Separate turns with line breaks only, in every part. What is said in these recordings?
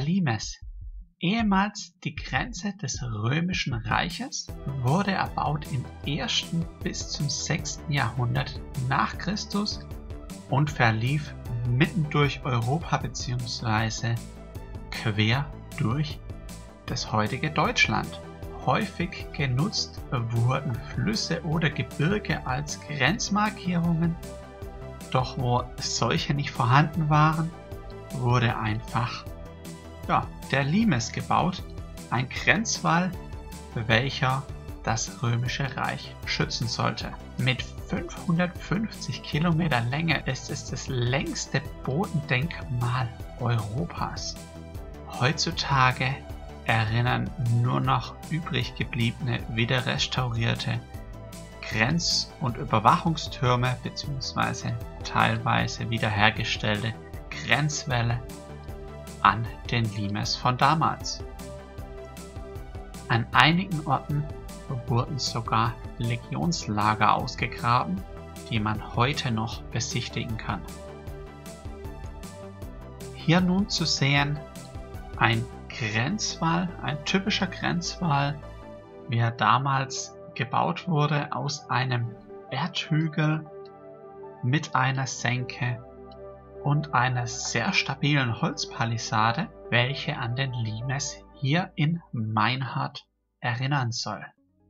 Limes, ehemals die Grenze des Römischen Reiches, wurde erbaut im 1. bis zum 6. Jahrhundert nach Christus und verlief mitten durch Europa bzw. quer durch das heutige Deutschland. Häufig genutzt wurden Flüsse oder Gebirge als Grenzmarkierungen, doch wo solche nicht vorhanden waren, wurde einfach der Limes gebaut, ein Grenzwall, welcher das Römische Reich schützen sollte. Mit 550 Kilometer Länge ist es das längste Bodendenkmal Europas. Heutzutage erinnern nur noch übrig gebliebene, wieder restaurierte Grenz- und Überwachungstürme bzw. teilweise wiederhergestellte Grenzwälle an den Limes von damals. An einigen Orten wurden sogar Legionslager ausgegraben, die man heute noch besichtigen kann. Hier nun zu sehen ein Grenzwall, ein typischer Grenzwall, wie er damals gebaut wurde, aus einem Erdhügel mit einer Senke und einer sehr stabilen Holzpalisade, welche an den Limes hier in Meinhard erinnern soll.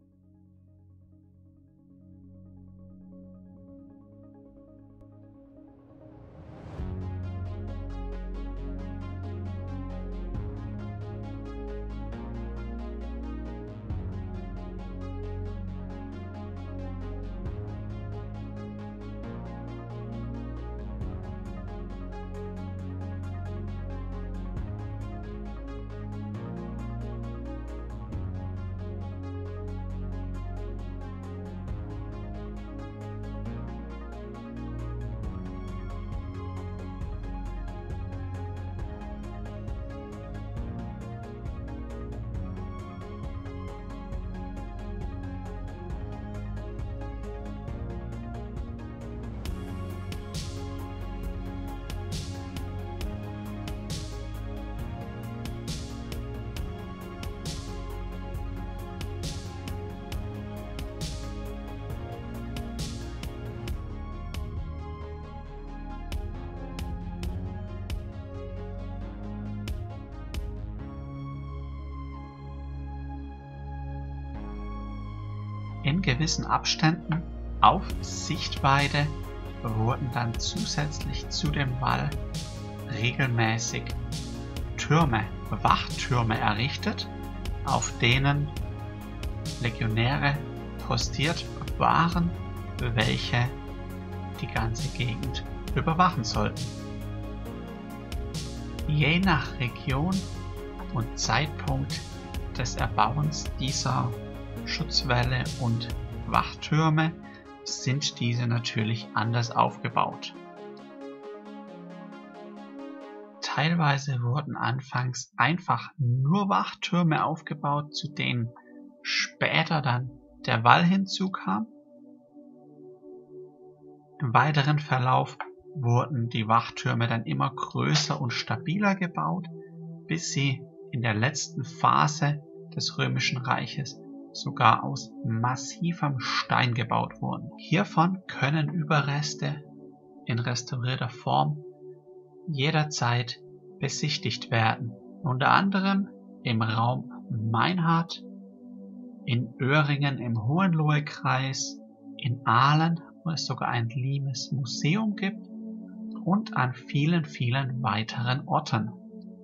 In gewissen Abständen auf Sichtweite wurden dann zusätzlich zu dem Wall regelmäßig Wachtürme errichtet, auf denen Legionäre postiert waren, welche die ganze Gegend überwachen sollten. Je nach Region und Zeitpunkt des Erbauens dieser Schutzwälle und Wachtürme sind diese natürlich anders aufgebaut. Teilweise wurden anfangs einfach nur Wachtürme aufgebaut, zu denen später dann der Wall hinzukam. Im weiteren Verlauf wurden die Wachtürme dann immer größer und stabiler gebaut, bis sie in der letzten Phase des Römischen Reiches sogar aus massivem Stein gebaut wurden. Hiervon können Überreste in restaurierter Form jederzeit besichtigt werden. Unter anderem im Raum Meinhard, in Öhringen im Hohenlohe-Kreis, in Aalen, wo es sogar ein Limes Museum gibt, und an vielen, vielen weiteren Orten.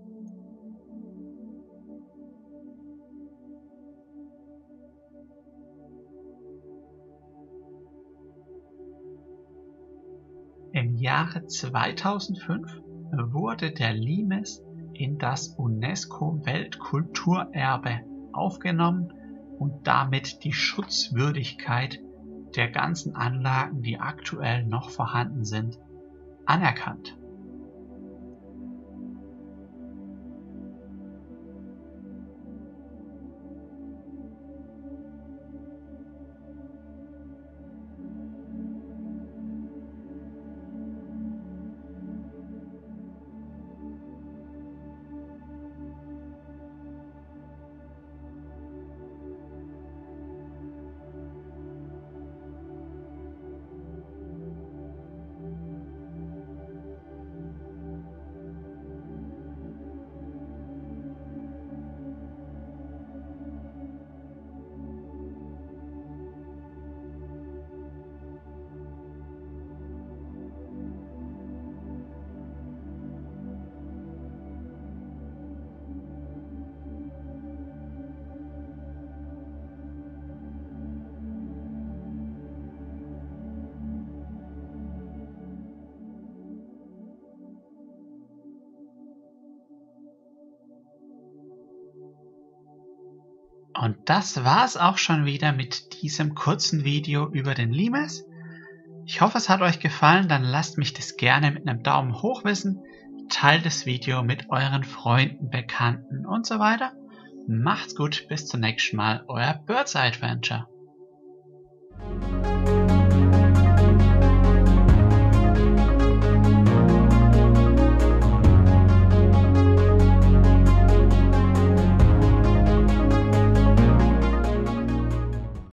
Im Jahre 2005 wurde der Limes in das UNESCO-Weltkulturerbe aufgenommen und damit die Schutzwürdigkeit der ganzen Anlagen, die aktuell noch vorhanden sind, anerkannt. Und das war's auch schon wieder mit diesem kurzen Video über den Limes. Ich hoffe, es hat euch gefallen, dann lasst mich das gerne mit einem Daumen hoch wissen, teilt das Video mit euren Freunden, Bekannten und so weiter. Macht's gut, bis zum nächsten Mal, euer Birds Eye Adventure.